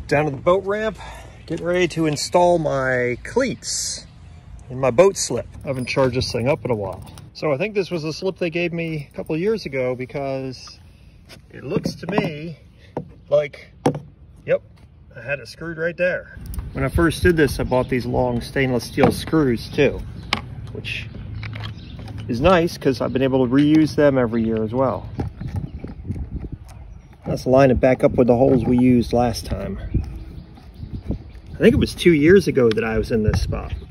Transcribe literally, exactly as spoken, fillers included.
Down to the boat ramp, getting ready to install my cleats in my boat slip. I haven't charged this thing up in a while. So I think this was a slip they gave me a couple of years ago because it looks to me like, yep, I had it screwed right there. When I first did this, I bought these long stainless steel screws too, which is nice because I've been able to reuse them every year as well. Let's line it back up with the holes we used last time. I think it was two years ago that I was in this spot.